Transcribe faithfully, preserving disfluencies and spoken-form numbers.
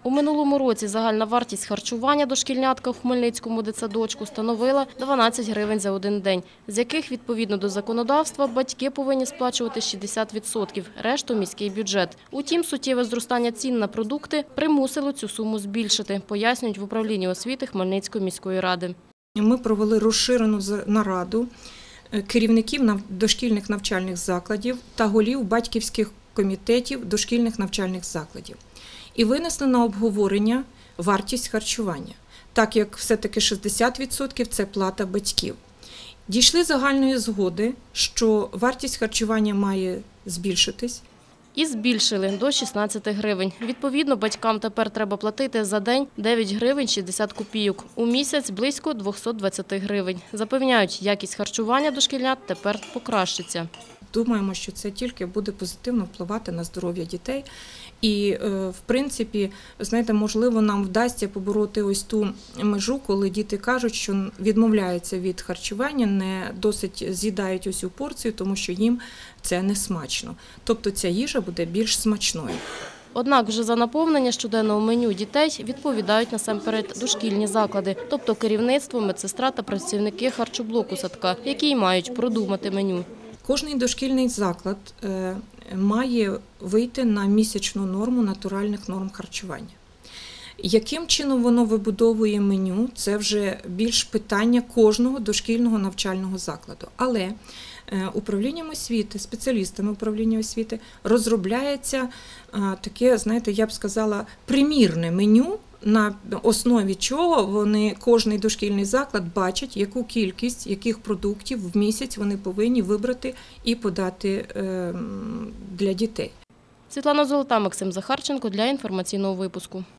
У минулому році загальна вартість харчування дошкільнятка в Хмельницькому дитсадочку становила дванадцять гривень за один день, з яких, відповідно до законодавства, батьки повинні сплачувати шістдесят відсотків, решту – міський бюджет. Утім, суттєве зростання цін на продукти примусило цю суму збільшити, пояснюють в управлінні освіти Хмельницької міської ради. Ми провели розширену нараду керівників дошкільних навчальних закладів та голів батьківських комітетів дошкільних навчальних закладів. І винесли на обговорення вартість харчування, так як все-таки шістдесят відсотків – це плата батьків. Дійшли загальної згоди, що вартість харчування має збільшитись. І збільшили до шістнадцяти гривень. Відповідно, батькам тепер треба платити за день дев'ять гривень шістдесят копійок, у місяць – близько двохсот двадцяти гривень. Запевняють, якість харчування дошкільнят тепер покращиться. Думаємо, що це тільки буде позитивно впливати на здоров'я дітей. І, в принципі, знаєте, можливо, нам вдасться побороти ось ту межу, коли діти кажуть, що відмовляються від харчування, не досить з'їдають ось цю порцію, тому що їм це не смачно. Тобто ця їжа буде більш смачною. Однак вже за наповнення щоденного меню дітей відповідають насамперед дошкільні заклади, тобто керівництво, медсестра та працівники харчоблоку садка, які й мають продумати меню. Кожний дошкільний заклад має вийти на місячну норму натуральних норм харчування. Яким чином воно вибудовує меню – це вже більш питання кожного дошкільного навчального закладу. Але управлінням освіти, спеціалістами управління освіти розробляється таке, знаєте, я б сказала, примірне меню, на основі чого вони, кожний дошкільний заклад бачить, яку кількість, яких продуктів в місяць вони повинні вибрати і подати для дітей. Світлана Золота, Максим Захарченко для інформаційного випуску.